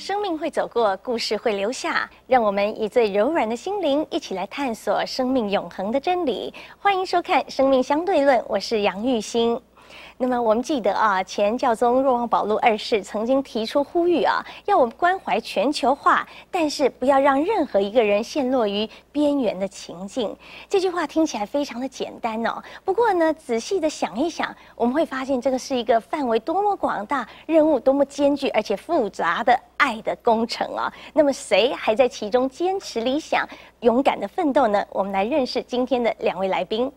生命会走过，故事会留下，让我们以最柔软的心灵一起来探索生命永恒的真理。欢迎收看《生命相对论》，我是杨玉兴。那么我们记得啊，前教宗若望保禄二世曾经提出呼吁啊，要我们关怀全球化，但是不要让任何一个人陷落于边缘的情境。这句话听起来非常的简单哦，不过呢，仔细的想一想，我们会发现这个是一个范围多么广大、任务多么艰巨而且复杂的爱的工程啊。那么谁还在其中坚持理想、勇敢的奋斗呢？我们来认识今天的两位来宾。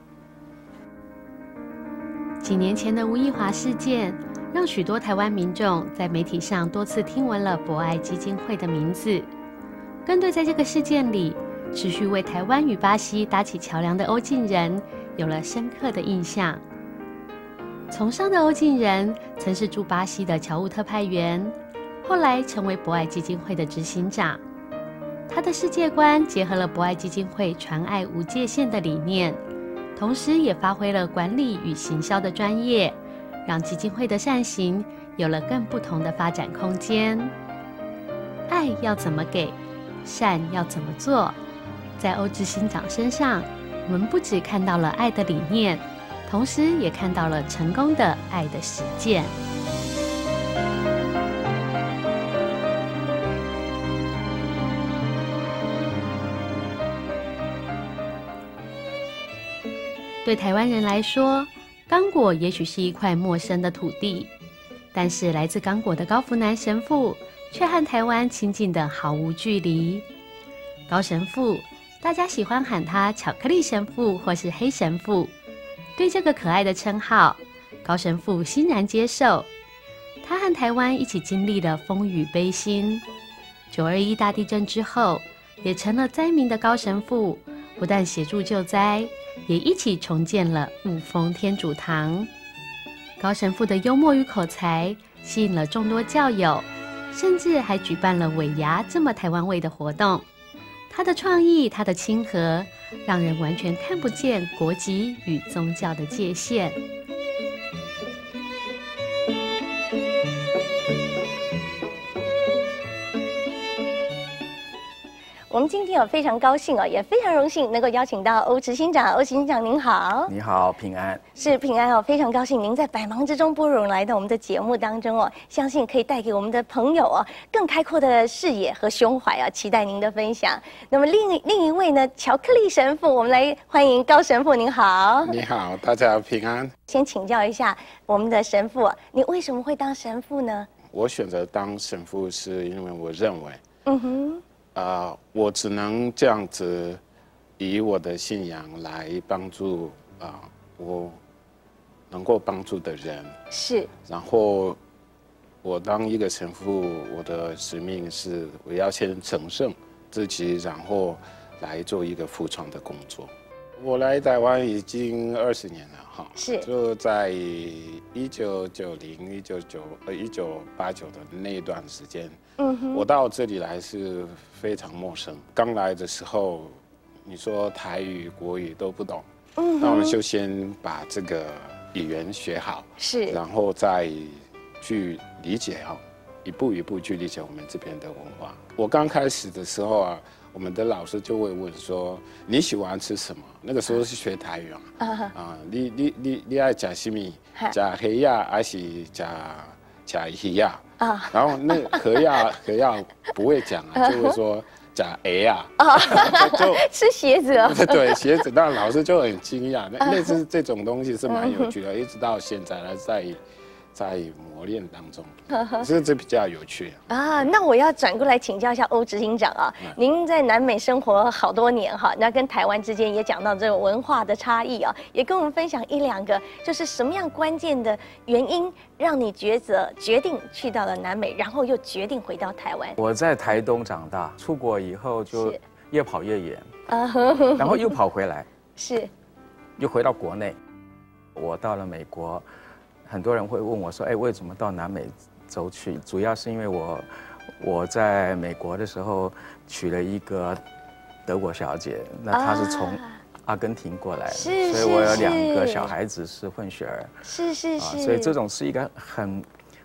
几年前的吴亦华事件，让许多台湾民众在媒体上多次听闻了博爱基金会的名字，更对在这个事件里持续为台湾与巴西搭起桥梁的欧进人有了深刻的印象。从商的欧进人曾是驻巴西的侨务特派员，后来成为博爱基金会的执行长。他的世界观结合了博爱基金会传爱无界限的理念，同时也发挥了管理与行销的专业，让基金会的善行有了更不同的发展空间。爱要怎么给，善要怎么做，在欧执行长身上，我们不只看到了爱的理念，同时也看到了成功的爱的实践。对台湾人来说，刚果也许是一块陌生的土地，但是来自刚果的高福南神父却和台湾亲近的毫无距离。高神父，大家喜欢喊他巧克力神父或是黑神父。对这个可爱的称号，高神父欣然接受。他和台湾一起经历了风雨悲辛。921大地震之后，也成了灾民的高神父，不但协助救灾，也一起重建了雾峰天主堂。高神父的幽默与口才吸引了众多教友，甚至还举办了尾牙这么台湾味的活动。他的创意，他的亲和，让人完全看不见国籍与宗教的界限。 我们今天非常高兴哦，也非常荣幸能够邀请到欧执行长。欧执行长您好。 你好，平安。 是平安哦，非常高兴您在百忙之中拨冗来到我们的节目当中哦，相信可以带给我们的朋友哦更开阔的视野和胸怀啊，期待您的分享。那么另一位呢，巧克力神父，我们来欢迎高神父，您好。 你好，大家平安。 先请教一下我们的神父，你为什么会当神父呢？ 我选择当神父是因为我认为，我只能这样子以我的信仰来帮助我能够帮助的人。 是。然后我当一个神父，我的使命是我要先成圣自己，然后来做一个服传的工作。我来台湾已经20年了哈， 是。 就在1990、1989的那一段时间。我到这里来是非常陌生。刚来的时候，你说台语、国语都不懂，那我们就先把这个语言学好， 是， 然后再去理解一步一步去理解我们这边的文化。我刚开始的时候啊，我们的老师就会问说你喜欢吃什么？那个时候是学台语你爱吃什么？吃黑鸭还是吃鱼呀？然后那河鸭不会讲就会说假 A 就吃鞋子哦。 对，鞋子，那老师就很惊讶。类似这种东西是蛮有趣的，一直到现在还在磨练当中，这比较有趣啊。那我要转过来请教一下欧执行长啊，您在南美生活好多年哈，那跟台湾之间也讲到这个文化的差异啊，也跟我们分享1-2个，就是什么样关键的原因让你决定去到了南美，然后又决定回到台湾？ 我在台东长大，出国以后就越跑越远，然后又跑回来， 是， 又回到国内。我到了美国。很多人会问我说：“哎，为什么到南美洲去？”主要是因为我在美国的时候娶了一个德国小姐，那她是从阿根廷过来的，所以我有2个小孩子是混血儿。 是。 所以这种是一个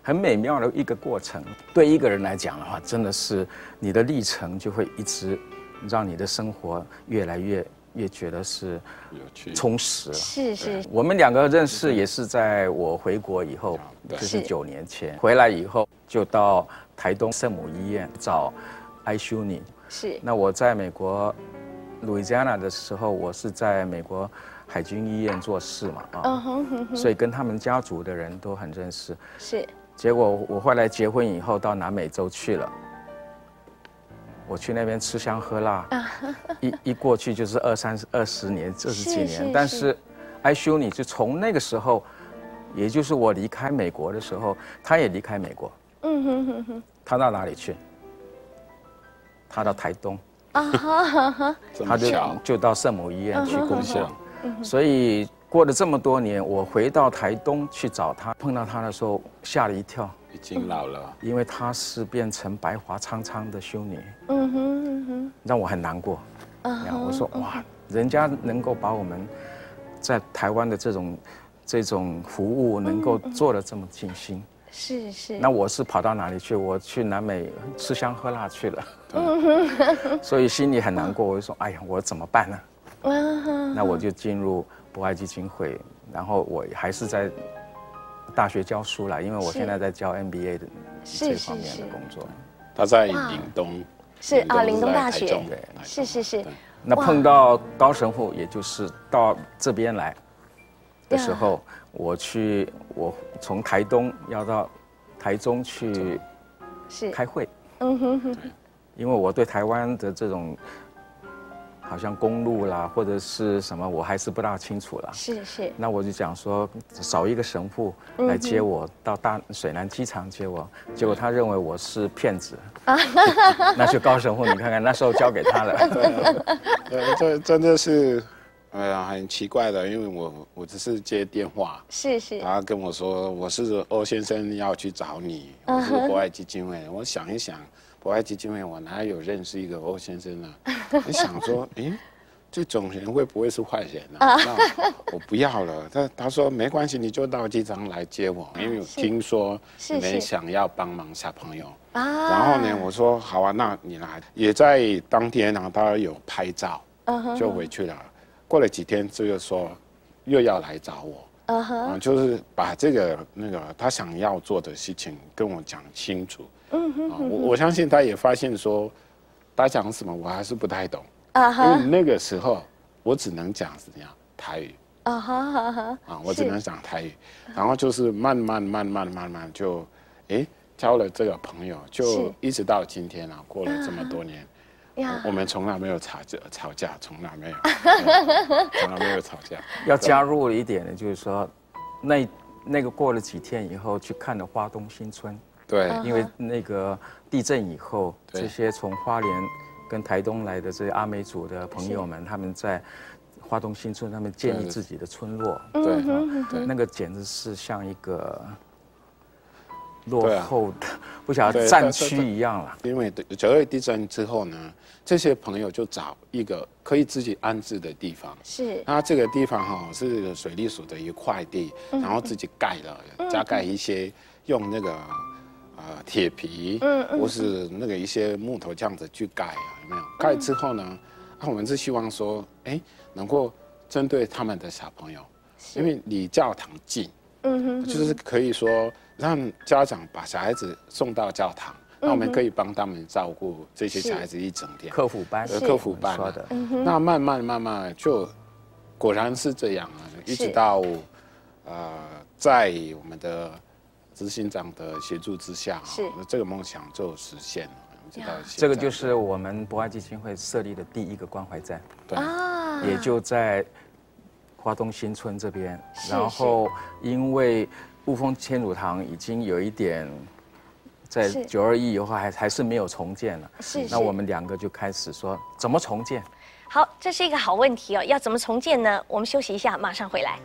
很美妙的一个过程。对一个人来讲的话，真的是你的历程就会一直让你的生活越来越觉得是有趣充实了。 是， 我们两个认识也是在我回国以后，就是9年前回来以后，就到台东圣母医院找艾修尼。 是。 那我在美国路易斯安那的时候，我是在美国海军医院做事嘛，所以跟他们家族的人都很认识。 是。 结果我后来结婚以后到南美洲去了。我去那边吃香喝辣，一过去就是20年、20几年。但是艾修尼就从那个时候，也就是我离开美国的时候，他也离开美国。他到哪里去？他到台东。他就到圣母医院去工作。所以过了这么多年，我回到台东去找他，碰到他的时候吓了一跳。 已经老了， 因为她是变成白发苍苍的修女，让我很难过。我说哇，人家能够把我们在台湾的这种服务能够做得这么尽心， 是。那我是跑到哪里去？我去南美吃香喝辣去了，所以心里很难过。我就说，哎呀，我怎么办呢？那我就进入博爱基金会，然后我还是在大学教书啦，因为我现在在教 MBA 的这方面的工作。 他在岭东， 岭东大学，是。 那碰到高神父，也就是到这边来的时候，我从台东要到台中去开会，因为我对台湾的这种好像公路啦或者是什么，我还是不大清楚啦。 是。 那我就讲说，找一个神父来接我到水南机场接我，结果他认为我是骗子。那就高神父，你看看那时候交给他了。 对，这真的是，哎呀，很奇怪的，因为我只是接电话， 是。 他跟我说我是欧先生要去找你，我是博爱基金会。我想一想。博爱基金会，我哪有认识一个欧先生啊？你想说，这种人会不会是坏人啊？那我不要了。他说没关系，你就到机场来接我，因为我听说你们想要帮忙小朋友。然后呢，我说好啊，那你来。也在当天呢，他有拍照，就回去了。过了几天，就说又要来找我。就是把他想要做的事情跟我讲清楚。我相信他也发现说，他讲什么我还是不太懂，因为那个时候我只能讲怎样台语，我只能讲台语，然后就是慢慢就，交了这个朋友，就一直到今天啊，过了这么多年，我们从来没有吵架，从来没有吵架。 要加入一点的就是说，那个过了几天以后去看了花东新村。 对， 因为那个地震以后，这些从花莲跟台东来的这些阿美族的朋友们，他们在花东新村，他们建立自己的村落。对，那个简直是像一个落后的不晓得战区一样了。 因为9·2地震之后呢，这些朋友就找一个可以自己安置的地方。 是。 那这个地方是水利署的一块地，然后自己盖了，加盖一些用那个。铁皮，或是那个一些木头这样子去盖有没有？盖之后呢，我们是希望说，能够针对他们的小朋友，因为离教堂近，就是可以说让家长把小孩子送到教堂，那我们可以帮他们照顾这些小孩子一整天。 客服班， 说的。那慢慢就果然是这样啊，一直到在我们的。执行长的协助之下，这个梦想就实现了。 这个就是我们博爱基金会设立的第一个关怀站，也就在花东新村这边。然后因为雾峰天主堂已经有一点在9·21以后还是没有重建了，那我们两个就开始说怎么重建。 好，这是一个好问题哦，要怎么重建呢？我们休息一下，马上回来。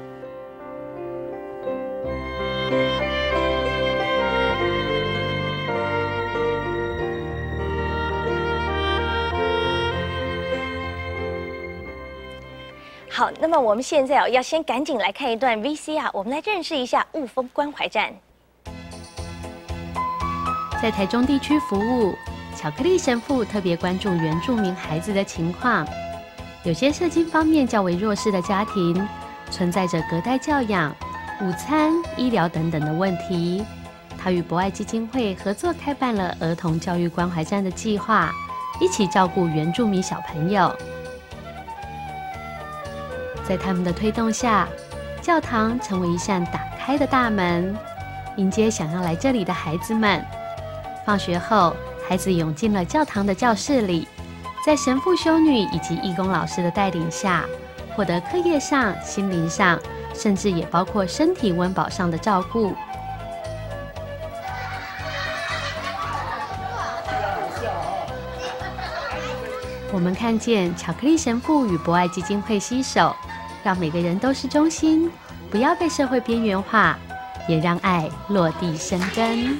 好，那么我们现在要先赶紧来看一段 VCR， 我们来认识一下雾峰关怀站。 在台中地区服务，巧克力神父特别关注原住民孩子的情况。有些社经方面较为弱势的家庭，存在着隔代教养、午餐、医疗等等的问题。他与博爱基金会合作开办了儿童教育关怀站的计划，一起照顾原住民小朋友。在他们的推动下，教堂成为一扇打开的大门，迎接想要来这里的孩子们。放学后，孩子涌进了教堂的教室里，在神父、修女以及义工老师的带领下，获得课业上、心灵上，甚至也包括身体温饱上的照顾。我们看见巧克力神父与博爱基金会携手，让每个人都是中心，不要被社会边缘化，也让爱落地生根。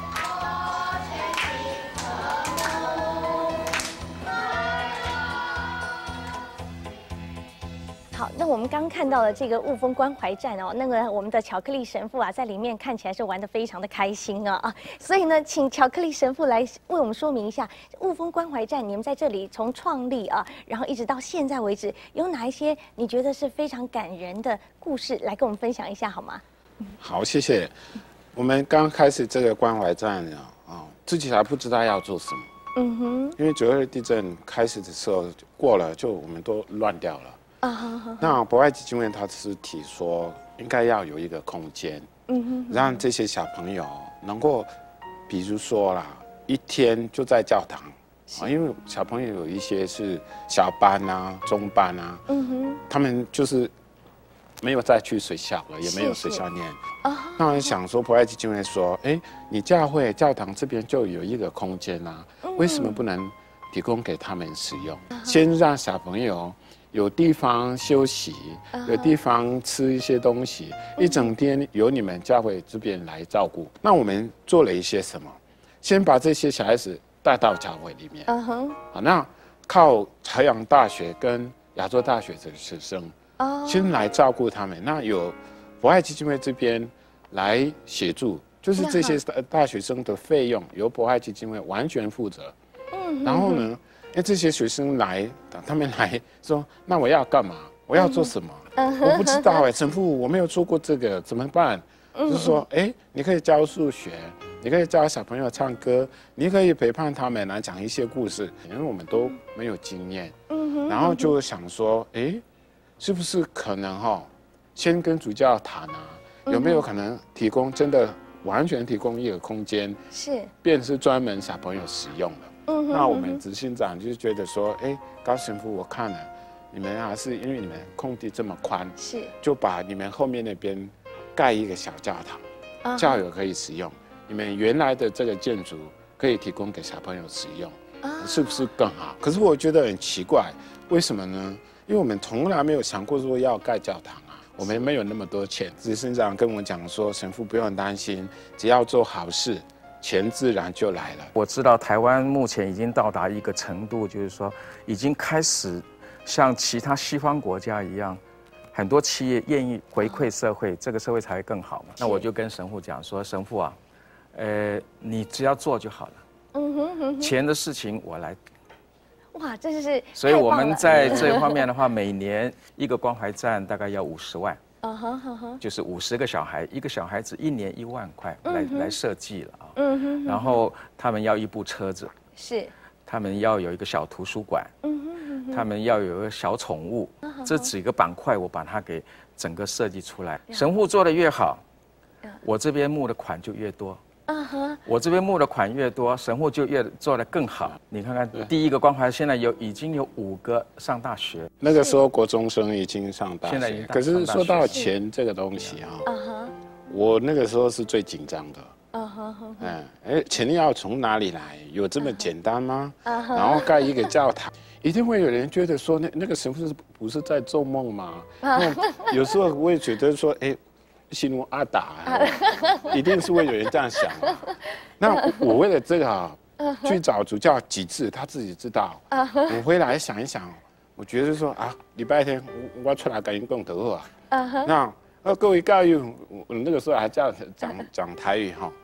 好，那我们刚看到了这个雾峰关怀站哦，那个我们的巧克力神父啊，在里面看起来是玩得非常的开心啊，所以呢，请巧克力神父来为我们说明一下雾峰关怀站，你们在这里从创立啊，然后一直到现在为止，有哪一些你觉得是非常感人的故事，来跟我们分享一下好吗？ 好，谢谢。我们刚开始这个关怀站自己还不知道要做什么。因为9.2地震开始的时候过了，就我们都乱掉了。那博爱基金会他是提说，应该要有一个空间，让这些小朋友能够，比如说啦，一天就在教堂，因为小朋友有一些是小班啊、中班啊，他们就是没有再去学校了，也没有学校念。那我想说，博爱基金会说，你教堂这边就有一个空间啊，为什么不能提供给他们使用？先让小朋友有地方休息，有地方吃一些东西，一整天由你们教会这边来照顾。那我们做了一些什么？先把这些小孩子带到教会里面。那靠朝阳大学跟亚洲大学的学生，先来照顾他们。那有博爱基金会这边来协助，就是这些大学生的费用由博爱基金会完全负责。然后呢，因为这些学生来，他们来说，那我要干嘛？我要做什么？我不知道神父，我没有做过这个，怎么办？就是说，你可以教数学，你可以教小朋友唱歌，你可以陪伴他们来讲一些故事，因为我们都没有经验。然后就想说，是不是可能先跟主教谈啊，有没有可能提供真的完全提供一个空间，便是专门小朋友使用的。那我们执行长就觉得说，高神父，我看了，你们还是因为你们空地这么宽，就把你们后面那边盖一个小教堂，教友可以使用，你们原来的这个建筑可以提供给小朋友使用，是不是更好？可是我觉得很奇怪，为什么呢？因为我们从来没有想过说要盖教堂啊，我们没有那么多钱。执行长跟我讲说，神父不用担心，只要做好事，钱自然就来了。 我知道台湾目前已经到达一个程度，就是说已经开始像其他西方国家一样，很多企业愿意回馈社会，这个社会才会更好嘛。那我就跟神父讲说，神父啊，你只要做就好了，钱的事情我来。 哇，这是所以我们在这方面的话，每年一个关怀站大概要50万。就是50个小孩，一个小孩子1年1万块来设计了啊。然后他们要一部车子，他们要有一个小图书馆，他们要有一个小宠物，这几个板块我把它给整个设计出来。神父做得越好，我这边募的款就越多。我这边募的款越多，神父就越做得更好。你看看，第一个关怀现在已经有5个上大学。 那个时候国中生已经上大学，现在已经可是说到钱这个东西我那个时候是最紧张的。钱要从哪里来？有这么简单吗？然后盖一个教堂，一定会有人觉得说，那个神父不是在做梦吗？有时候我也觉得说，心如阿达，一定是会有人这样想。那我为了这个去找主教几次，他自己知道。我回来想一想，我觉得说礼拜天我出来跟人讲得好那各位教育，我那个时候还讲台语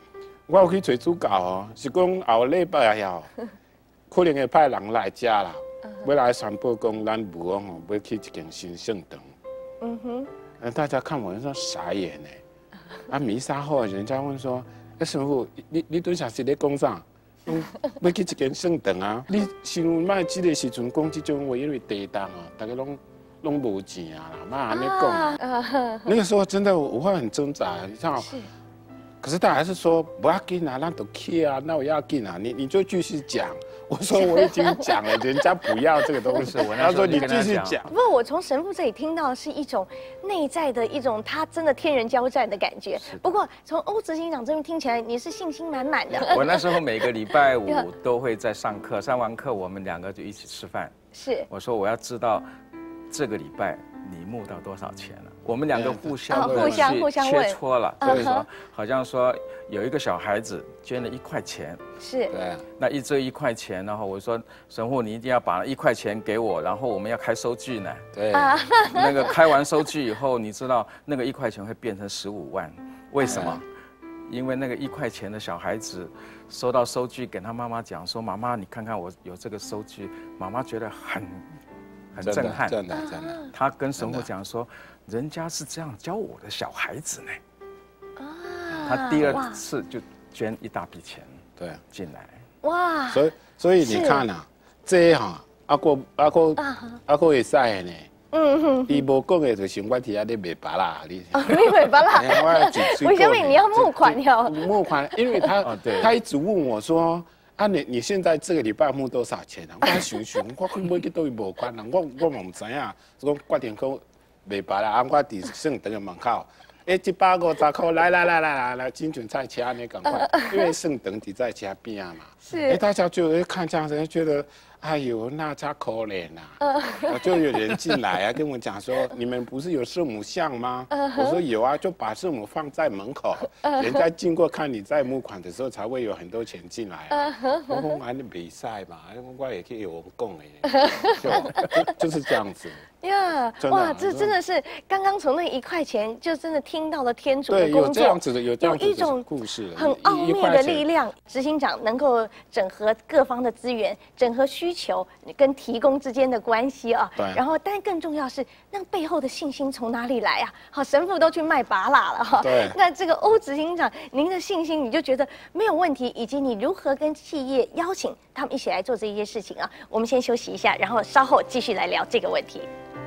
我有去找主教哦，是讲后礼拜哦，可能会派人来家啦，要来宣布讲咱武王哦要去一间新圣堂。嗯哼，大家看我说傻眼呢。啊，弥撒后，人家问说：“师傅，你对啥是咧讲啥？要去一间圣堂啊？你想卖这个时阵讲这种话，因为地当啊，大家拢无钱啊啦，嘛安尼讲。那个时候真的我会很挣扎，你知道。可是他还是说不要紧啊，那都去啊，那我要紧啊，你就继续讲。我说我已经讲了，人家不要这个东西。他说你继续讲。 不过我从神父这里听到的是一种内在的一种他真的天人交战的感觉。不过从欧执行长这边听起来，你是信心满满的。 我那时候每个礼拜五都会在上课，上完课我们2个就一起吃饭。 是。 我说我要知道这个礼拜你募到多少钱了。我们2个互相切磋了，就是说，好像说有一个小孩子捐了1块钱， 是， 对， 那这1块钱，然后我说神父你一定要把1块钱给我，然后我们要开收据呢， 对， 那个开完收据以后，你知道那个1块钱会变成15万，为什么？因为那个1块钱的小孩子收到收据，跟他妈妈讲说，妈妈你看看我有这个收据，妈妈觉得很震撼， 真的。 他跟神父讲说，人家是这样教我的小孩子呢。他第2次就捐一大笔钱，对，进来。哇！ 所以你看啊，这哈阿哥会使的呢。伊无讲的就是我伫遐咧卖芭乐，你卖芭乐。为什么你要募款哟？ 募款，因为他一直问我说。啊，你现在这个礼拜募多少钱啊？我想，我去买去倒去无关啦，我嘛唔知影，讲决定去卖白啦，我伫圣堂的门口，150块，来，金卷菜车你赶快，因为圣堂伫在车边嘛。是。大家就看这样子，觉得，哎呦，那家可怜呐。就有人进来啊，跟我讲说，你们不是有圣母像吗？我说有啊，就把圣母放在门口，人家经过看你在募款的时候，才会有很多钱进来。我讲俺的比赛嘛，我也可以有供哎，就是这样子。 呀，哇，这真的是刚刚从那1块钱，就真的听到了天主的工作， 有这样子的一种故事， 很奥秘的力量。执行长能够整合各方的资源，整合需求跟提供之间的关系啊。对。然后，但更重要是，那背后的信心从哪里来啊？好，神父都去卖拔蜡了哈。对。那这个欧执行长，您的信心你就觉得没有问题，以及你如何跟企业邀请他们一起来做这一些事情啊？我们先休息一下，然后稍后继续来聊这个问题。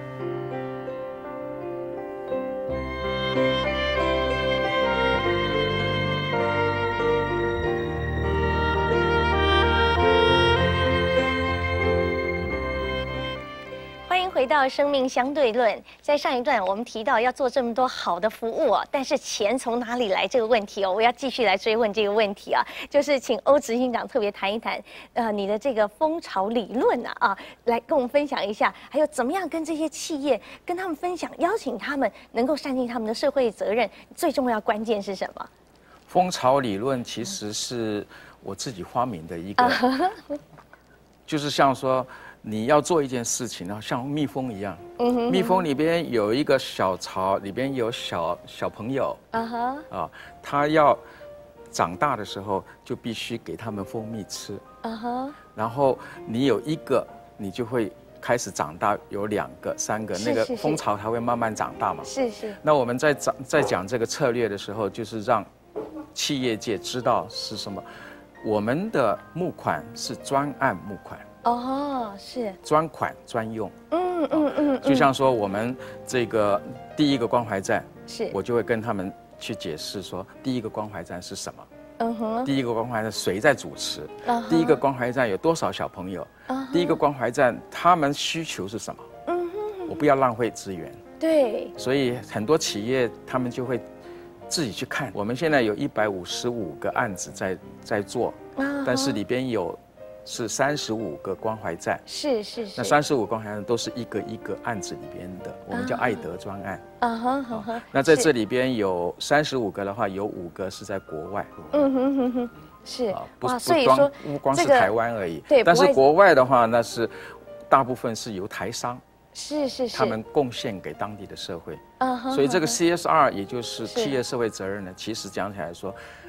欢迎回到生命相对论。在上一段我们提到要做这么多好的服务哦，但是钱从哪里来这个问题哦，我要继续来追问这个问题啊，就是请欧执行长特别谈一谈，你的这个蜂巢理论啊，来跟我们分享一下，还有怎么样跟这些企业跟他们分享，邀请他们能够善尽他们的社会责任，最重要关键是什么？ 蜂巢理论其实是我自己发明的一个，就是像说。你要做一件事情呢，像蜜蜂一样，蜜蜂里边有一个小巢，里边有小朋友，它要长大的时候就必须给他们蜂蜜吃，然后你有一个，你就会开始长大，有2个、3个，那个蜂巢才会慢慢长大嘛。是。那我们在讲这个策略的时候，就是让企业界知道是什么，我们的募款是专案募款。是专款专用，就像说我们这个第1个关怀站，我就会跟他们去解释说，第1个关怀站是什么，第1个关怀站谁在主持，第1个关怀站有多少小朋友，第1个关怀站他们需求是什么，我不要浪费资源，对，所以很多企业他们就会自己去看。我们现在有155个案子在做，但是里边是35个关怀站，是。那35个关怀站都是一个案子里边的，我们叫爱德专案。那在这里边有35个的话，有5个是在国外。是。不光是台湾而已。对。但是国外的话，那是大部分是由台商。是。他们贡献给当地的社会。所以这个 CSR 也就是企业社会责任呢，其实讲起来说。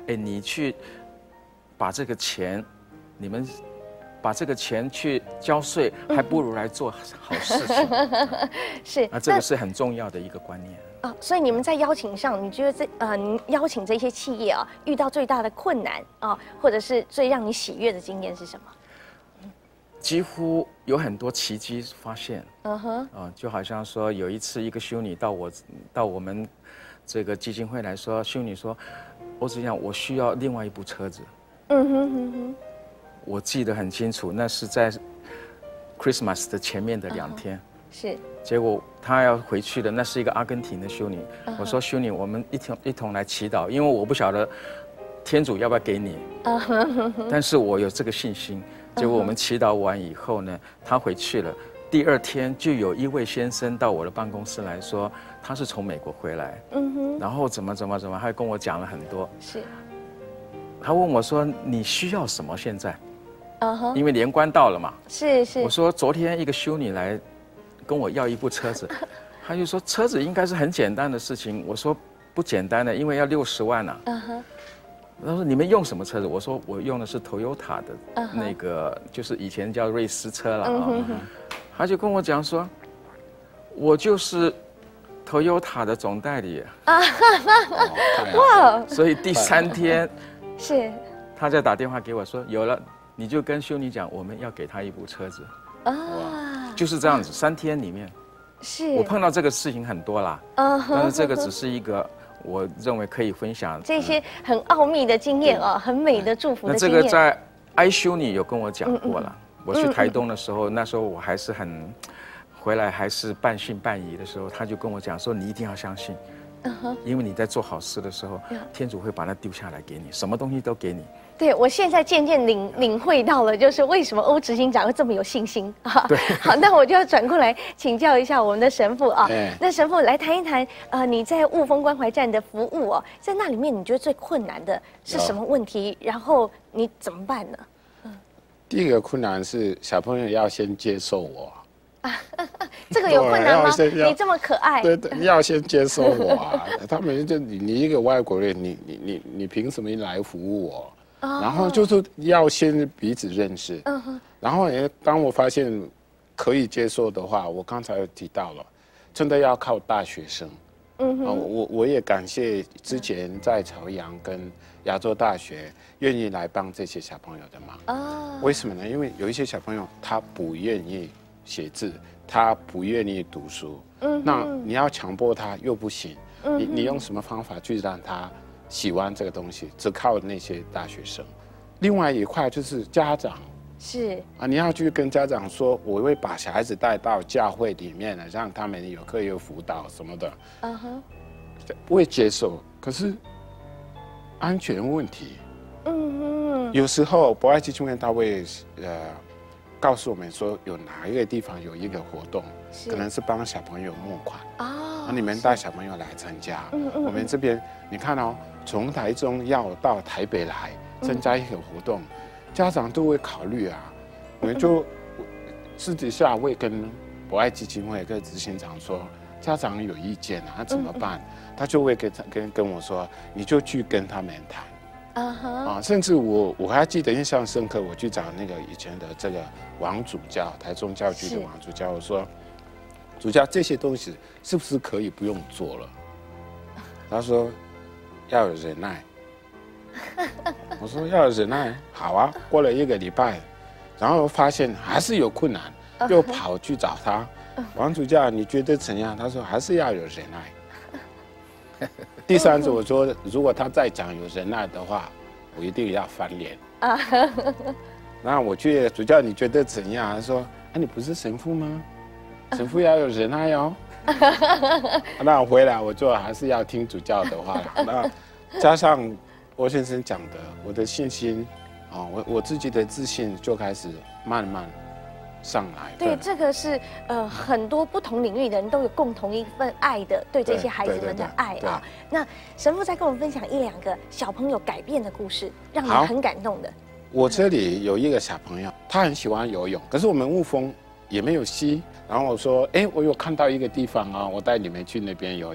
哎，你去把这个钱，你们把这个钱去交税，还不如来做好事情。 是， 那这个是很重要的一个观念。 所以你们在邀请上，你觉得你邀请这些企业啊，遇到最大的困难啊，或者是最让你喜悦的经验是什么？ 几乎有很多奇迹发现。就好像说有一次一个修女到我们这个基金会来说，修女说，欧子阳，我需要另外一部车子。我记得很清楚，那是在 Christmas 的前面的2天。 是。 结果她要回去的，那是一个阿根廷的修女。我说修女，我们一同来祈祷，因为我不晓得天主要不要给你，但是我有这个信心。结果我们祈祷完以后呢，她回去了。第2天就有一位先生到我的办公室来说，他是从美国回来，然后怎么，还跟我讲了很多。是。他问我说：“你需要什么现在？”因为年关到了嘛。是。我说昨天一个修女来跟我要一部车子，他就说车子应该是很简单的事情。我说不简单的，因为要60万啊。他说你们用什么车子？我说我用的是 Toyota 的那个，就是以前叫瑞斯车了啊。他就跟我讲说，我就是 Toyota 的总代理。哇！所以第3天， 是， 他再打电话给我说，有了，你就跟修女讲，我们要给他一部车子。就是这样子，3天里面，是我碰到这个事情很多啦。但是这个只是一个。我认为可以分享这些很奥秘的经验啊，很美的祝福的经验。 那这个在艾修女有跟我讲过了。我去台东的时候，那时候我还是回来还是半信半疑的时候，他就跟我讲说：“你一定要相信，因为你在做好事的时候，天主会把它丢下来给你，什么东西都给你。” 对，我现在渐渐领会到了，就是为什么欧执行长会这么有信心啊。对，好，那我就要转过来请教一下我们的神父啊。那神父来谈一谈，你在雾峰关怀站的服务哦，在那里面你觉得最困难的是什么问题？然后你怎么办呢？ 第一个困难是小朋友要先接受我。 这个有困难吗？你这么可爱。 对，要先接受我啊！他们就你一个外国人，你凭什么来服务我？然后就是要先彼此认识。然后当我发现可以接受的话，我刚才有提到了，真的要靠大学生。我也感谢之前在朝阳跟亚洲大学愿意来帮这些小朋友的忙。为什么呢？因为有一些小朋友他不愿意写字，他不愿意读书，那你要强迫他又不行，你用什么方法去让他喜欢这个东西？只靠那些大学生。另外一块就是家长，是啊，你要去跟家长说，我会把小孩子带到教会里面呢，让他们有课有辅导什么的，会接受。可是安全问题，有时候博爱基金会他会告诉我们说，有哪一个地方有一个活动，可能是帮小朋友募款啊，你们带小朋友来参加。我们这边你看哦，从台中要到台北来参加一个活动，家长都会考虑啊。我们就私底下会跟博爱基金会跟执行长说，家长有意见啊，怎么办？他就会跟我说，你就去跟他们谈。甚至我还记得印象深刻，我去找那个以前的这个王主教，台中教区的王主教，我说，主教这些东西是不是可以不用做了？他说要有忍耐。我说要有忍耐，好啊。过了1个礼拜，然后发现还是有困难，又跑去找他，王主教你觉得怎样？他说还是要有忍耐。第3次我说，如果他再讲有忍耐的话，我一定要翻脸。那我去主教，你觉得怎样？他说：“啊，你不是神父吗？神父要有忍耐哦。”那我回来我就还是要听主教的话了。那加上欧先生讲的，我的信心啊，我自己的自信就开始慢慢上来。 对，这个是很多不同领域的人都有共同一份爱的，对这些孩子们的爱啊。那神父再跟我们分享1、2个小朋友改变的故事，让你很感动的。 我这里有一个小朋友，他很喜欢游泳，可是我们雾峰也没有溪。然后我说，我有看到一个地方啊，我带你们去那边游泳。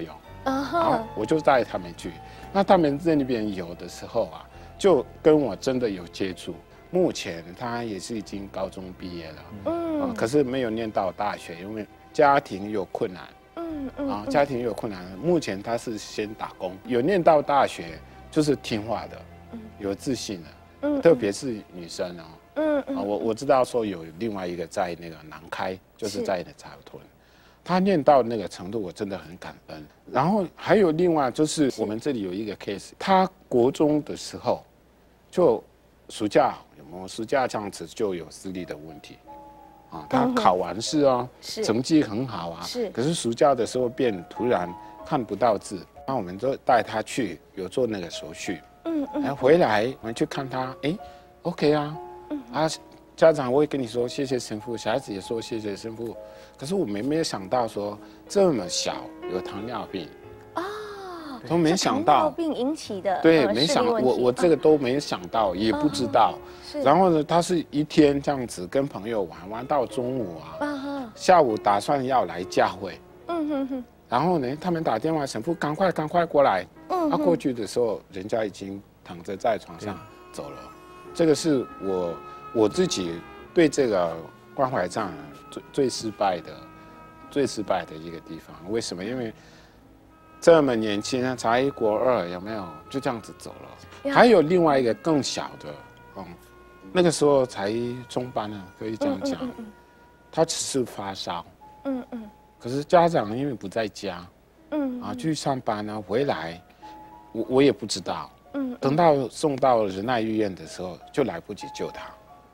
好，我就带他们去。那他们在那边有的时候啊，就跟我真的有接触。目前他也是已经高中毕业了，可是没有念到大学，因为家庭有困难。家庭有困难。目前他是先打工，有念到大学，就是听话的，有自信的，特别是女生哦。我知道说有另外一个在那个南开，就是在那草屯。他念到那个程度，我真的很感恩。然后还有另外就是我们这里有一个 case， 他国中的时候就暑假这样子就有视力的问题，他考完试啊，成绩很好啊，可是暑假的时候突然看不到字，那我们就带他去有做那个手续，回来我们去看他，OK 啊，家长会跟你说谢谢神父，小孩子也说谢谢神父，可是我们没有想到说这么小有糖尿病都没想到， 糖尿病引起的对，没想我这个都没想到，也不知道。然后呢，他是一天这样子跟朋友玩到中午啊，下午打算要来教会，然后呢，他们打电话，神父赶快过来，过去的时候，人家已经躺着在床上走了。这个是我自己对这个关怀站最失败的一个地方。为什么？因为这么年轻啊，才国2，有没有？就这样子走了。还有另外一个更小的，那个时候才中班呢，可以这样讲。他只是发烧，可是家长因为不在家，去上班呢，回来，我也不知道，等到送到仁爱医院的时候，就来不及救他。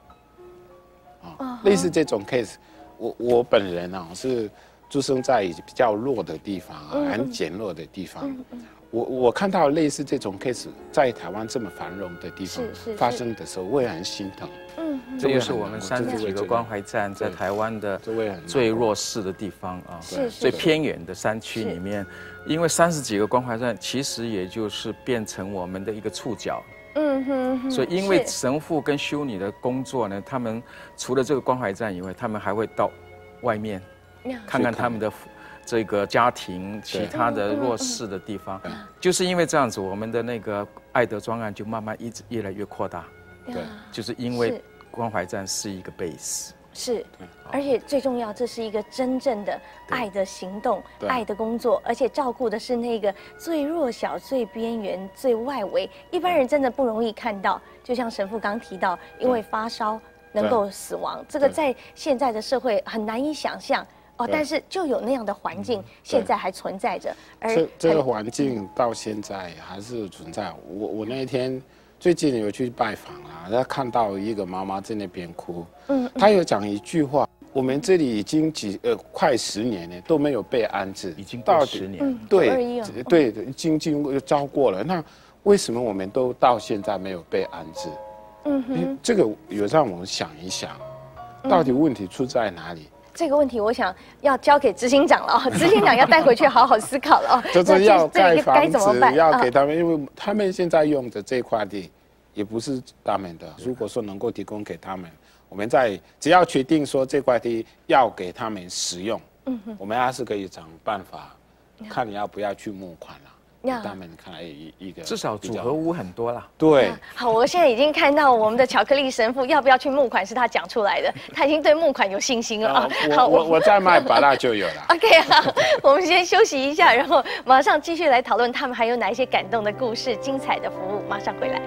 类似这种 case， 我本人是出生在比较弱的地方很简陋的地方。我看到类似这种 case 在台湾这么繁荣的地方发生的时候，我也很心疼。 这也是我们30几个关怀站在台湾的最弱势的地方啊，最偏远的山区里面，因为30几个关怀站其实也就是变成我们的一个触角。所以因为神父跟修女的工作呢，他们除了这个关怀站以外，他们还会到外面看看他们的这个家庭其他的弱势的地方。就是因为这样子，我们的那个爱德专案就慢慢一直越来越扩大。对，就是因为关怀站是一个 base。是，而且最重要，这是一个真正的爱的行动、爱的工作，而且照顾的是那个最弱小、最边缘、最外围，一般人真的不容易看到。就像神父刚提到，因为发烧能够死亡，这个在现在的社会很难以想象但是就有那样的环境，现在还存在着。而这个环境到现在还是存在。我那一天最近有去拜访然后看到一个妈妈在那边哭，她有讲一句话：我们这里已经快10年了都没有被安置，已经到10年，对，已经招过了。那为什么我们都到现在没有被安置？这个有让我们想一想，到底问题出在哪里？这个问题，我想要交给执行长了执行长要带回去好好思考了就是要盖房子，要给他们，因为他们现在用的这块地也不是他们的。如果说能够提供给他们，我们只要确定说这块地要给他们使用，我们还是可以想办法，看你要不要去募款了。他们看来一个至少组合屋很多啦。对，好，我现在已经看到我们的巧克力神父要不要去募款是他讲出来的，他已经对募款有信心了好，我再卖芭乐就有了。OK， 好，我们先休息一下，然后马上继续来讨论他们还有哪一些感动的故事、精彩的服务，马上回来。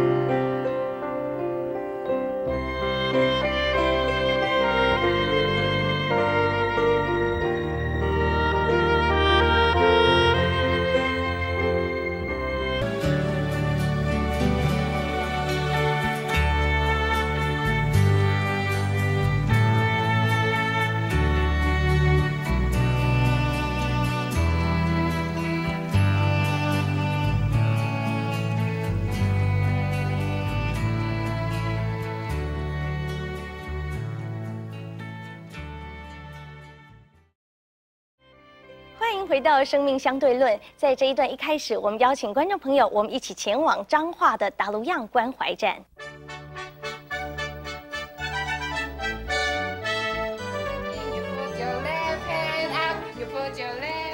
欢迎回到《生命相对论》。在这一段一开始，我们邀请观众朋友，我们一起前往彰化的达卢漾关怀站。 You put your left hand up, you put your left hand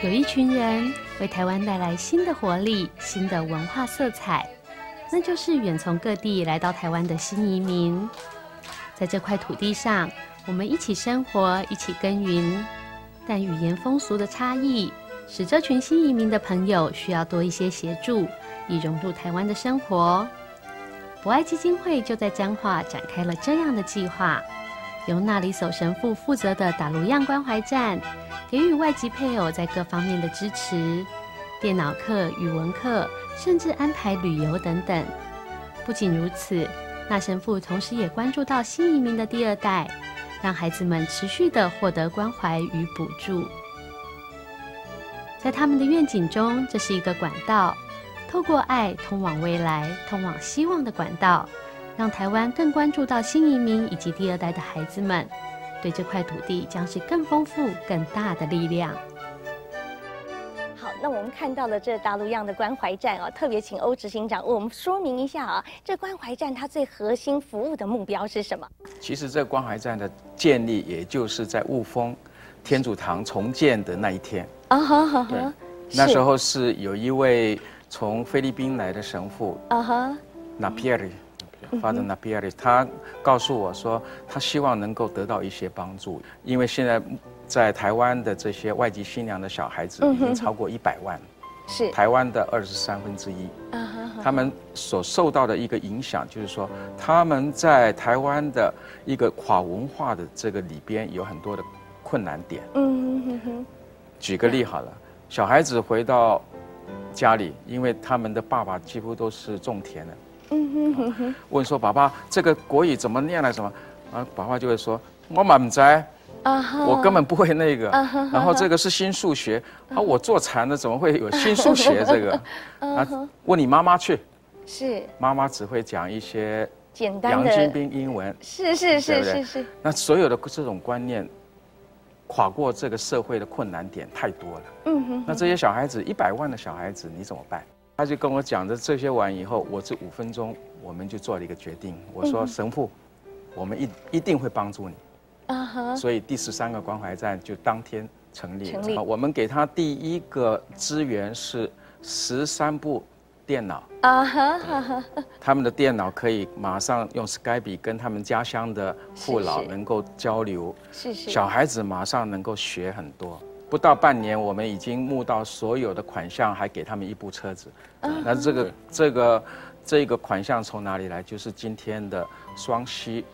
有一群人为台湾带来新的活力、新的文化色彩，那就是远从各地来到台湾的新移民。在这块土地上，我们一起生活，一起耕耘，但语言风俗的差异，使这群新移民的朋友需要多一些协助，以融入台湾的生活。博爱基金会就在彰化展开了这样的计划，由那里叟神父负责的打卢漾关怀站，给予外籍配偶在各方面的支持，电脑课、语文课，甚至安排旅游等等。不仅如此，那神父同时也关注到新移民的第二代，让孩子们持续地获得关怀与补助。在他们的愿景中，这是一个管道，透过爱通往未来、通往希望的管道，让台湾更关注到新移民以及第二代的孩子们，对这块土地将是更丰富、更大的力量。 好，那我们看到了这达卢漾的关怀站哦，特别请欧执行长为我们说明一下啊，这关怀站它最核心服务的目标是什么？ 其实这个关怀站的建立，也就是在雾峰天主堂重建的那一天。 啊哈哈哈， 那时候是有一位从菲律宾来的神父，Napieri， Father Napieri， 他告诉我说，他希望能够得到一些帮助，因为现在在台湾的这些外籍新娘的小孩子已经超过100万， 是台湾的1/23，他们所受到的一个影响就是说，他们在台湾的一个跨文化的这个里边有很多的困难点。举个例好了，小孩子回到家里，因为他们的爸爸几乎都是种田的，问说爸爸这个国语怎么念了什么，啊，爸爸就会说我满在。我根本不会那个，然后这个是新数学，我做禅的怎么会有新数学这个？问你妈妈去， 是妈妈只会讲一些简单的洋金兵英文， 是。 那所有的这种观念，跨过这个社会的困难点太多了。那这些小孩子100万的小孩子你怎么办？他就跟我讲的这些完以后，我这5分钟我们就做了一个决定，我说神父，我们一定会帮助你。所以第13个关怀站就当天成立了。我们给他第一个资源是13部电脑。他们的电脑可以马上用 Skype 跟他们家乡的父老能够交流。小孩子马上能够学很多。不到半年，我们已经募到所有的款项，还给他们1部车子。那这个款项从哪里来？就是今天的双溪、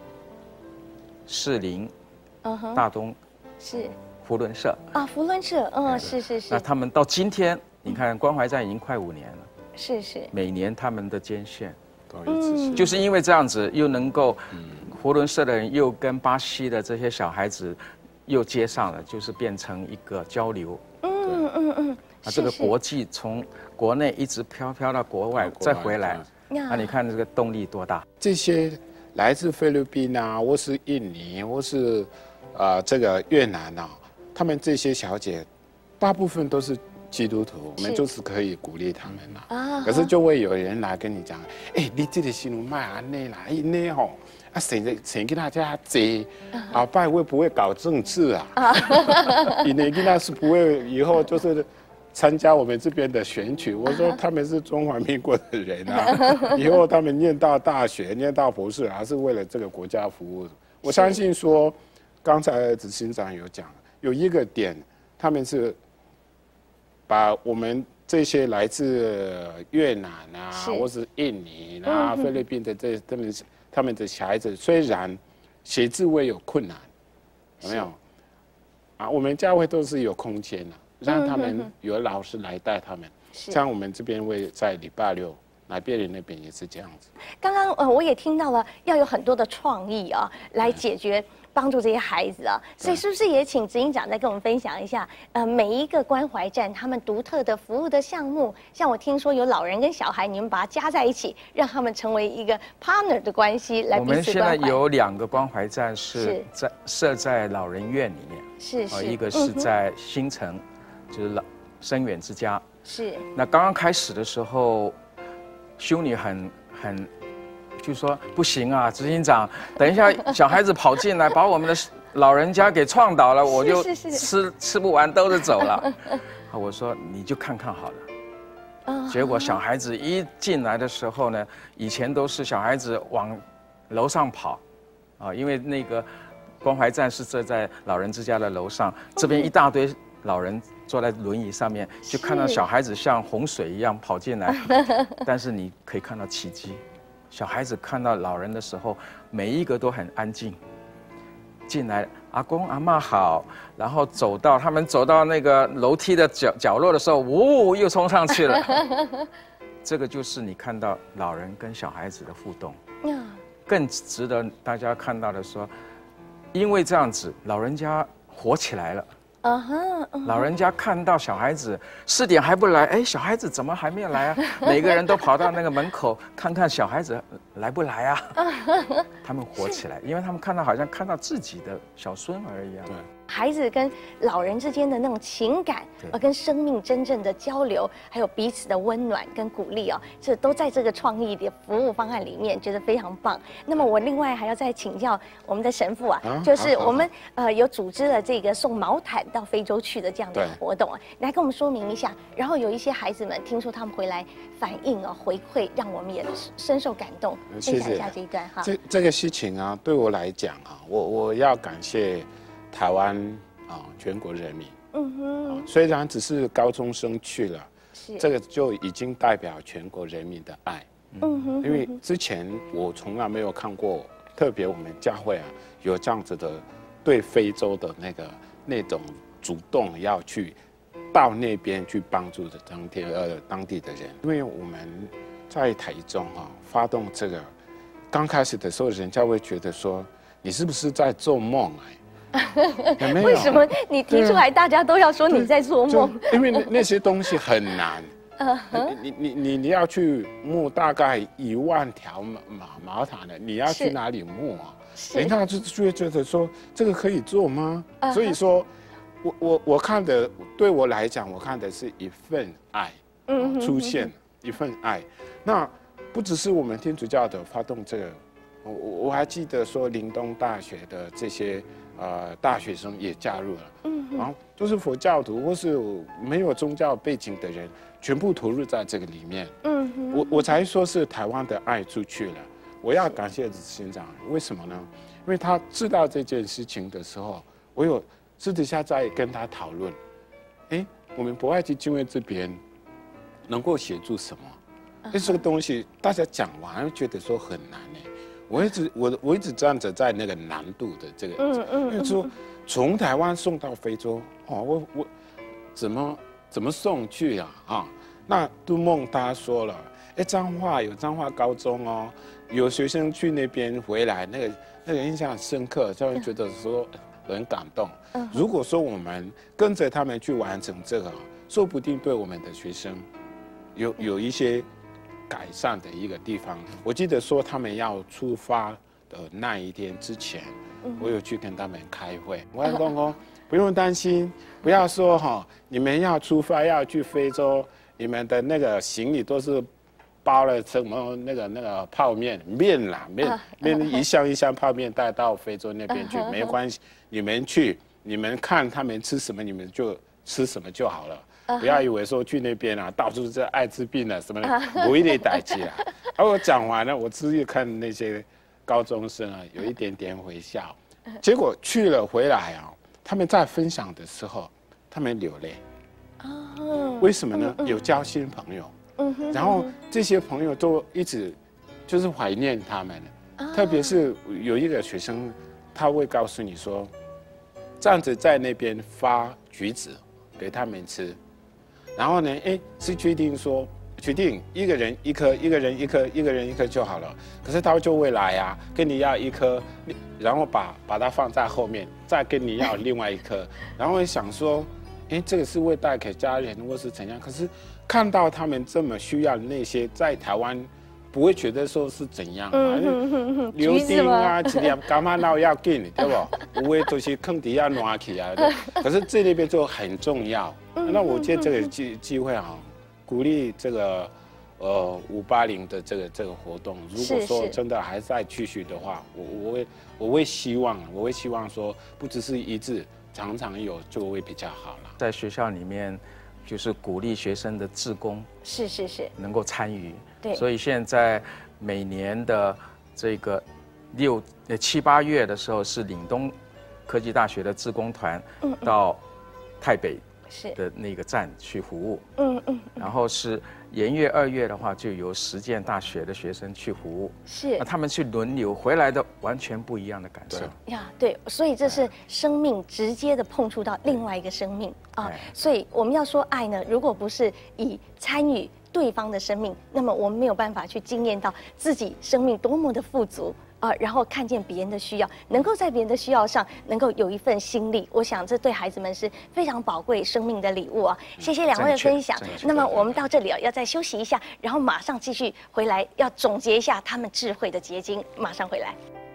士林、大东是福伦社啊，福伦社，是。 那他们到今天，你看关怀站已经快5年了， 是。 每年他们的捐献， 就是因为这样子，又能够福伦社的人又跟巴西的这些小孩子又接上了，就是变成一个交流。那这个国际从国内一直飘到国外，再回来，那你看这个动力多大？ 这些来自菲律宾啊，或是印尼，或是这个越南啊，他们这些小姐，大部分都是基督徒，我们就是可以鼓励他们啦。可是就会有人来跟你讲，你这个新闻卖安内啦，那吼，谁跟大家接，拜会不会搞政治啊？你那跟他是不会以后就是参加我们这边的选举。我说他们是中华民国的人啊，以后他们念到大学、念到博士，还是为了这个国家服务。我相信说，刚才执行长有讲，有一个点，他们是把我们这些来自越南啊，或是印尼啊、菲律宾的他们的小孩子，虽然写字会有困难，有没有？我们教会都是有空间的。让他们有老师来带他们，像我们这边会在礼拜6，南边人那边也是这样子。 刚刚我也听到了，要有很多的创意啊，来解决帮助这些孩子啊，所以是不是也请执行长再跟我们分享一下，每一个关怀站他们独特的服务的项目？像我听说有老人跟小孩，你们把它加在一起，让他们成为一个 partner 的关系来彼此关怀。 我们现在有2个关怀站是设在老人院里面，一个是在新城。就是深远之家是。那刚刚开始的时候，修女就说不行啊，执行长，等一下小孩子跑进来把我们的老人家给撞倒了，我就吃不完兜着走了。我说你就看看好了。结果小孩子一进来的时候呢，以前都是小孩子往楼上跑，因为那个关怀站是设在老人之家的楼上，这边一大堆老人坐在轮椅上面，就看到小孩子像洪水一样跑进来。但是你可以看到奇迹，小孩子看到老人的时候，每一个都很安静。进来，阿公阿嬷好，然后他们走到那个楼梯的角落的时候，呜，又冲上去了。这个就是你看到老人跟小孩子的互动。更值得大家看到的说，因为这样子，老人家活起来了。老人家看到小孩子4点还不来，哎，小孩子怎么还没有来啊？每个人都跑到那个门口看看小孩子来不来啊？他们活起来，因为他们好像看到自己的小孙儿一样。 孩子跟老人之间的那种情感，跟生命真正的交流，还有彼此的温暖跟鼓励哦，这都在这个创意的服务方案里面，觉得非常棒。那么我另外还要再请教我们的神父啊，就是我们有组织了这个送毛毯到非洲去的这样的活动啊，你来跟我们说明一下。然后有一些孩子们听说他们回来反应回馈，让我们也深受感动。分享一下这一段哈。 这个事情啊，对我来讲啊，我要感谢台湾全国人民。虽然只是高中生去了，这个就已经代表全国人民的爱。因为之前我从来没有看过，特别我们教会啊有这样子的对非洲的那种主动要去到那边去帮助的当地的人。因为我们在台中发动这个，刚开始的时候，人家会觉得说你是不是在做梦为什么你提出来，大家都要说你在做梦？ 因为那些东西很难。你要去募大概1万条毛毯的，你要去哪里募啊？人家就会觉得说这个可以做吗？所以说，我看的，对我来讲，我看的是一份爱，出现一份爱。那不只是我们天主教的发动这个，我还记得说林东大学的这些大学生也加入了，然后都是佛教徒或是没有宗教背景的人，全部投入在这个里面。我才说是台湾的爱出去了。我要感谢执行长，为什么呢？因为他知道这件事情的时候，我有私底下在跟他讨论，我们博爱基金会这边能够协助什么？这个东西大家讲完觉得说很难我一直站着在那个难度的这个，因为说从台湾送到非洲，我怎么送去啊？那杜梦他说了，彰化有彰化高中有学生去那边回来，那个印象很深刻，就会觉得说很感动。如果说我们跟着他们去完成这个，说不定对我们的学生有一些改善的一个地方。我记得说他们要出发的那一天之前，我有去跟他们开会。我跟公公不用担心，不要说你们要出发要去非洲，你们的那个行李都是包了什么那个泡面一箱一箱泡面带到非洲那边去，没关系，你们去，你们看他们吃什么，你们就吃什么就好了。不要以为说去那边到处是艾滋病什么的，不一定逮起来。而我讲完了，我仔细看那些高中生有一点点回笑。结果去了回来他们在分享的时候，他们流泪。为什么呢？有交新朋友，然后这些朋友都一直就是怀念他们。特别是有一个学生，他会告诉你说，这样子在那边发橘子给他们吃。然后呢，是决定一个人一颗，一个人一颗，一个人一颗就好了。可是他就会来跟你要1颗，然后把它放在后面，再跟你要另外1颗。然后会想说，这个是会带给家人或是怎样？可是看到他们这么需要那些，在台湾不会觉得说是怎样柳丁一粒干嘛闹要紧，对不？有的都是坑底下拿起来的。可是这里边就很重要。那我借这个机会鼓励这个 580的这个活动，如果说真的还在继续的话，我会希望说，不只是一次，常常有就会比较好了。 在学校里面，就是鼓励学生的志工是能够参与。 对， 所以现在每年的这个7、8月的时候，是岭东科技大学的志工团到台北的那个站去服务。然后是元月、2月的话，就由实践大学的学生去服务。那他们去轮流回来的，完全不一样的感受。 对，所以这是生命直接的碰触到另外一个生命啊。所以我们要说爱呢，如果不是以参与对方的生命，那么我们没有办法去经验到自己生命多么的富足。然后看见别人的需要，能够在别人的需要上能够有一份心力，我想这对孩子们是非常宝贵生命的礼物啊！谢谢2位的分享。那么我们到这里要再休息一下，然后马上继续回来，要总结一下他们智慧的结晶。马上回来。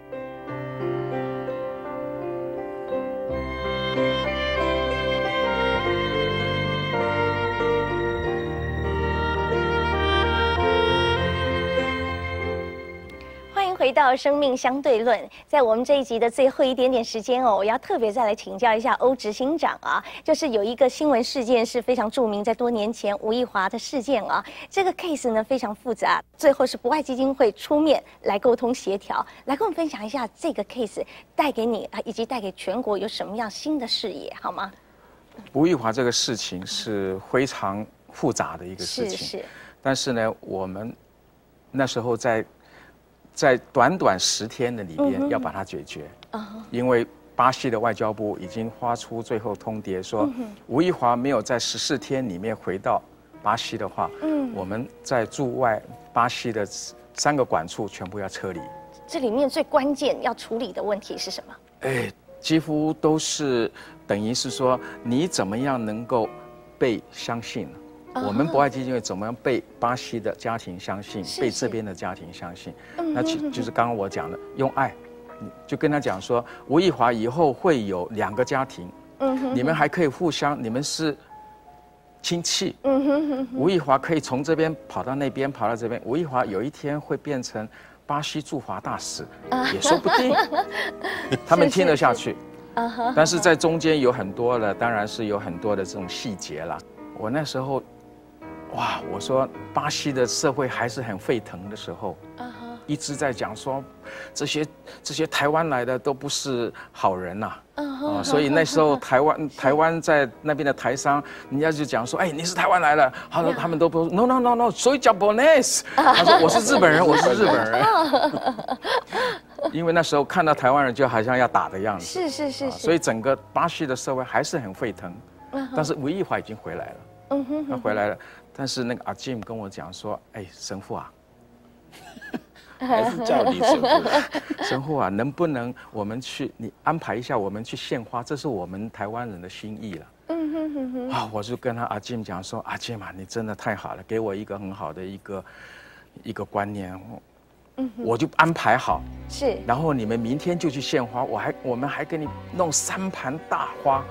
回到生命相对论，在我们这一集的最后一点点时间哦，我要特别再来请教一下欧执行长啊，就是有一个新闻事件是非常著名，在多年前吴奕华的事件啊，这个 case 呢非常复杂，最后是博爱基金会出面来沟通协调，来跟我们分享一下这个 case 带给你以及带给全国有什么样新的视野，好吗？ 吴奕华这个事情是非常复杂的一个事情，但是呢，我们那时候在短短10天的里边要把它解决，因为巴西的外交部已经发出最后通牒说，吴奕华没有在14天里面回到巴西的话，我们在驻外巴西的3个管处全部要撤离。 这里面最关键要处理的问题是什么？ 几乎都是等于是说，你怎么样能够被相信？我们博爱基金会怎么样被巴西的家庭相信，被这边的家庭相信？那就是刚刚我讲的，用爱，就跟他讲说，吴奕华以后会有2个家庭，你们还可以互相，你们是亲戚。吴奕华可以从这边跑到那边，跑到这边。吴奕华有一天会变成巴西驻华大使，也说不定。他们听得下去，但是在中间有很多的，当然是有很多的这种细节啦。我那时候。哇！我说巴西的社会还是很沸腾的时候，一直在讲说，这些台湾来的都不是好人呐，所以那时候台湾在那边的台商，人家就讲说，你是台湾来了，他们都不 no， 所以叫 Japanese， 他说我是日本人，我是日本人，因为那时候看到台湾人就好像要打的样子，是，所以整个巴西的社会还是很沸腾，但是吴奕华已经回来了，他回来了。但是那个阿 Jim 跟我讲说，神父啊， 还是叫你神父。 神父啊，能不能我们去，你安排一下我们去献花，这是我们台湾人的心意了。我就跟阿 Jim 讲说，阿 Jim 啊，你真的太好了，给我一个很好的一个观念，我就安排好。 是。然后你们明天就去献花，我们还给你弄3盘大花。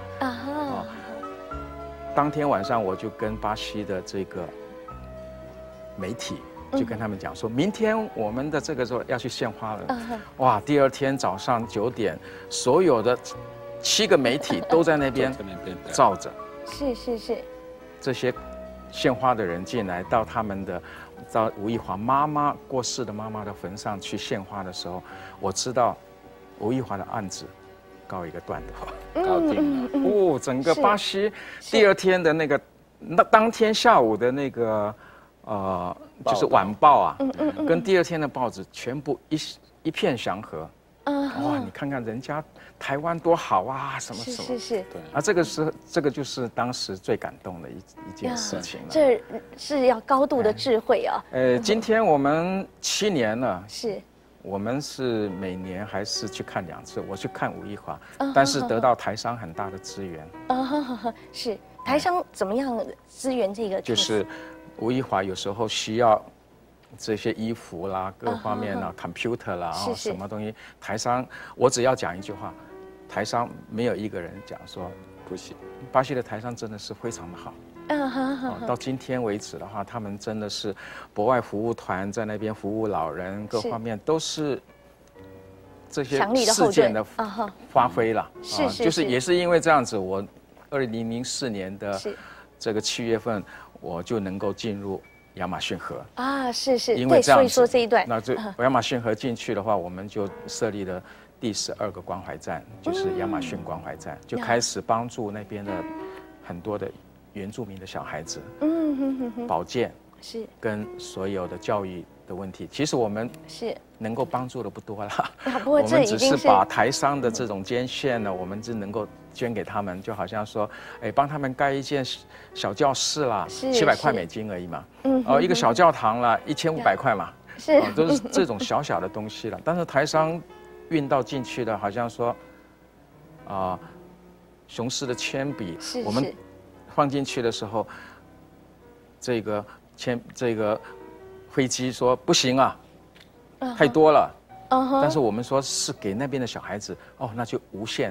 当天晚上我就跟巴西的这个媒体就跟他们讲说，明天我们的这个时候要去献花了。哇！第2天早上9点，所有的7个媒体都在那边照着。 是。 这些献花的人进来到到吴奕华妈妈过世的妈妈的坟上去献花的时候，我知道吴奕华的案子告一个段落， 搞定了。 整个巴西第2天的当天下午的就是晚报啊，跟第2天的报纸全部一片祥和。哇，你看看人家台湾多好啊，什么。 是。 对。这个就是当时最感动的一件事情了。 这是要高度的智慧啊。 今天我们7年了。 是。 我们是每年还是去看2次，我去看吴奕华，但是得到台商很大的资源。 是台商怎么样支援这个？ 就是吴奕华有时候需要这些衣服啦、各方面啦、computer 啦，什么东西，台商我只要讲一句话，台商没有一个人讲说不行。 巴西的台商真的是非常的好。 到今天为止的话，他们真的是博爱服务团在那边服务老人，各方面都是这些事件的发挥了。就是也是因为这样子，我2004年的这个7月份，我就能够进入亚马逊河啊，是， 因为这样子， 所以说这一段， 那这亚马逊河进去的话，我们就设立了第12个关怀站，就是亚马逊关怀站，就开始帮助那边的很多的原住民的小孩子，保健是跟所有的教育的问题，其实我们是能够帮助的不多啦。 不过这已经是我们只是把台商的这种捐献呢，我们只能够捐给他们，就好像说，帮他们盖一件小教室啦，700块美金而已嘛，一个小教堂啦，1500块嘛， 是， 都是这种小小的东西了。但是台商运到进去的，好像说，雄狮的铅笔，我们放进去的时候，这个飞机说不行啊，太多了。但是我们说是给那边的小孩子，那就无限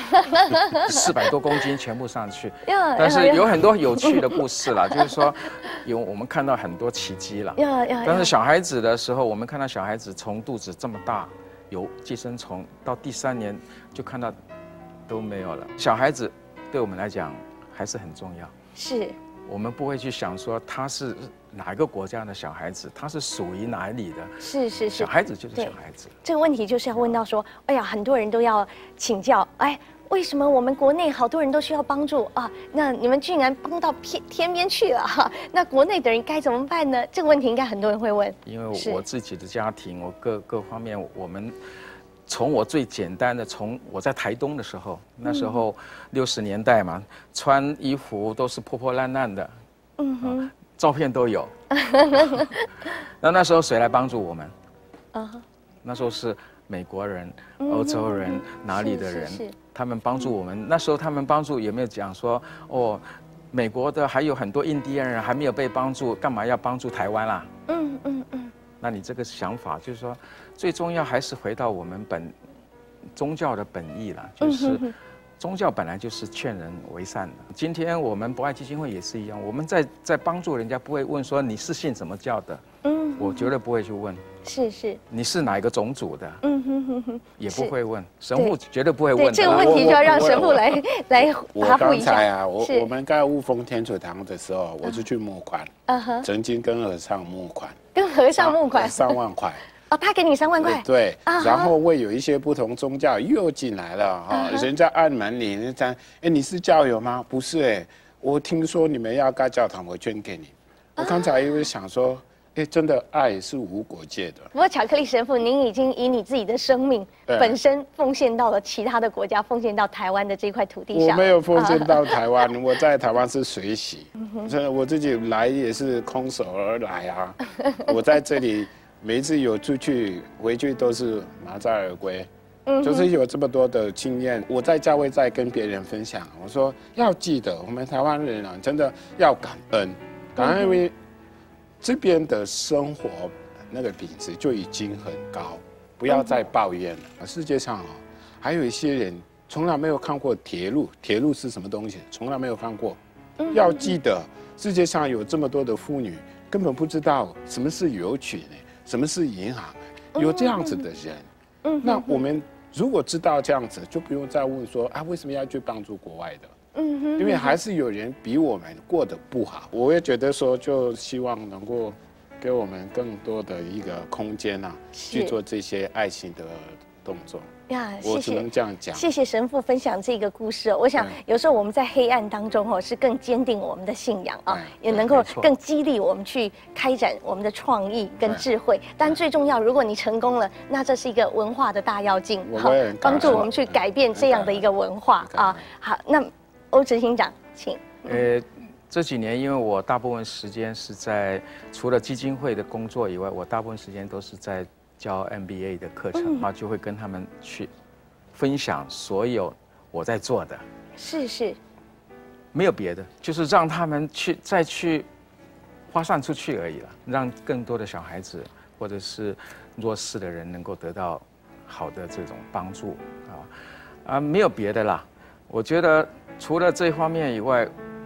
，400多公斤全部上去。但是有很多有趣的故事啦，就是说，我们看到很多奇迹了。但是小孩子的时候，我们看到小孩子从肚子这么大有寄生虫，到第3年就看到都没有了。小孩子对我们来讲还是很重要。 是。 我们不会去想说他是哪一个国家的小孩子，他是属于哪里的。 是， 小孩子就是小孩子。 这个问题就是要问到说，哎呀，很多人都要请教，为什么我们国内好多人都需要帮助啊？那你们居然帮到天边去了哈？那国内的人该怎么办呢？这个问题应该很多人会问。 因为我自己的家庭，我各方面，我们从我最简单的，从我在台东的时候，那时候60年代嘛，穿衣服都是破破烂烂的，照片都有。那时候谁来帮助我们？那时候是美国人、欧洲人、哪里的人，他们帮助我们。那时候他们帮助有没有讲说，美国的还有很多印第安人还没有被帮助，干嘛要帮助台湾啦？那你这个想法就是说，最重要还是回到我们宗教的本意啦，就是宗教本来就是劝人为善的。今天我们博爱基金会也是一样，我们在帮助人家，不会问说你是信什么教的，我绝对不会去问。 是， 你是哪一个种族的？也不会问，神父绝对不会问的。 这个问题就要让神父来答复一下。 我刚才啊，我们盖雾峰天主堂的时候，我就去募款，曾经跟和尚募款， 跟和尚募款 3万块。 他给你3万块。 对，然后会有一些不同宗教又进来了人家按门铃，人家你是教友吗？不是我听说你们要盖教堂，我捐给你。我刚才因为想说，真的爱是无国界的。 不过巧克力神父，您已经以你自己的生命本身奉献到了其他的国家，奉献到台湾的这块土地上。 我没有奉献到台湾，我在台湾是随喜，我自己来也是空手而来啊。我在这里每一次有出去回去都是马扎而归。就是有这么多的经验，我在教会在跟别人分享，我说要记得我们台湾人啊，真的要感恩，因为这边的生活那个品质就已经很高，不要再抱怨了。世界上还有一些人从来没有看过铁路，铁路是什么东西，从来没有看过。要记得世界上有这么多的妇女根本不知道什么是邮局呢，什么是银行，有这样子的人。那我们如果知道这样子，就不用再问说为什么要去帮助国外的？因为还是有人比我们过得不好。我也觉得说，就希望能够给我们更多的一个空间去做这些爱心的动作。我只能这样讲。 谢谢神父分享这个故事。我想有时候我们在黑暗当中是更坚定我们的信仰也能够更激励我们去开展我们的创意跟智慧。但最重要，如果你成功了，那这是一个文化的大跃进，帮助我们去改变这样的一个文化好，那欧执行长，请。 这几年因为我大部分时间是在除了基金会的工作以外，我大部分时间都是在教 MBA 的课程就会跟他们去分享所有我在做的。 是， 没有别的，就是让他们再去发散出去而已了，让更多的小孩子或者是弱势的人能够得到好的这种帮助没有别的啦。我觉得除了这方面以外，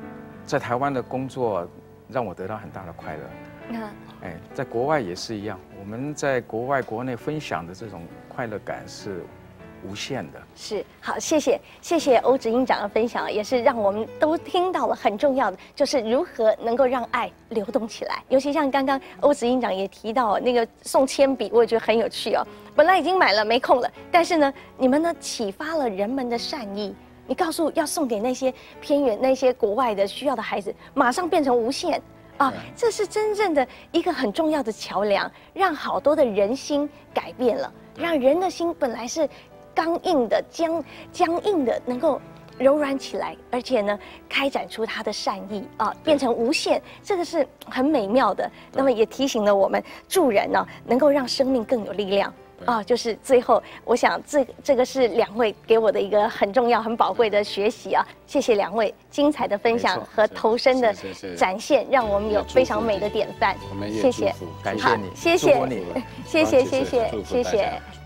在台湾的工作让我得到很大的快乐。哎，在国外也是一样，我们在国外、国内分享的这种快乐感是无限的。 是，好，谢谢欧执行长的分享，也是让我们都听到了很重要的，就是如何能够让爱流动起来。尤其像刚刚欧执行长也提到那个送铅笔，我也觉得很有趣哦。本来已经买了没空了，但是呢，你们呢启发了人们的善意。你告诉要送给那些偏远、那些国外的需要的孩子，马上变成无限。啊，这是真正的一个很重要的桥梁，让好多的人心改变了，让人的心本来是刚硬的、僵硬的，能够柔软起来，而且呢，开展出它的善意啊，变成无限，这个是很美妙的。那么也提醒了我们助人呢，能够让生命更有力量。啊，就是最后，我想这个是2位给我的一个很重要、很宝贵的学习啊！谢谢2位精彩的分享和投身的展现，让我们有非常美的典范。 我们也谢谢， 感谢你， 谢谢祝福你， 谢谢。